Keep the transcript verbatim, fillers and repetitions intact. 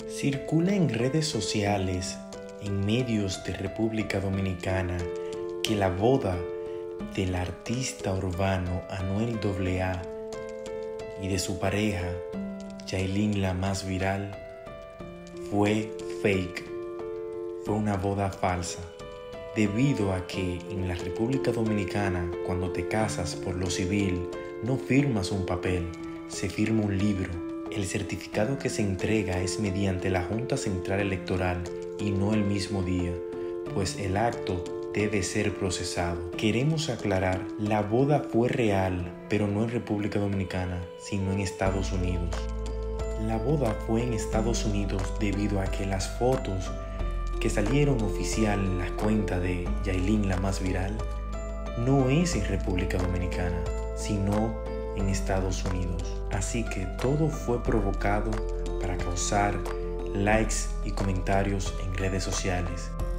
Circula en redes sociales, en medios de República Dominicana, que la boda del artista urbano Anuel doble A y de su pareja, Yailin la más viral, fue fake, fue una boda falsa, debido a que en la República Dominicana, cuando te casas por lo civil, no firmas un papel, se firma un libro. El certificado que se entrega es mediante la Junta Central Electoral y no el mismo día, pues el acto debe ser procesado. Queremos aclarar, la boda fue real, pero no en República Dominicana, sino en Estados Unidos. La boda fue en Estados Unidos debido a que las fotos que salieron oficial en la cuenta de Yailin la más viral no es en República Dominicana, sino en Estados Unidos. Así que todo fue provocado para causar likes y comentarios en redes sociales.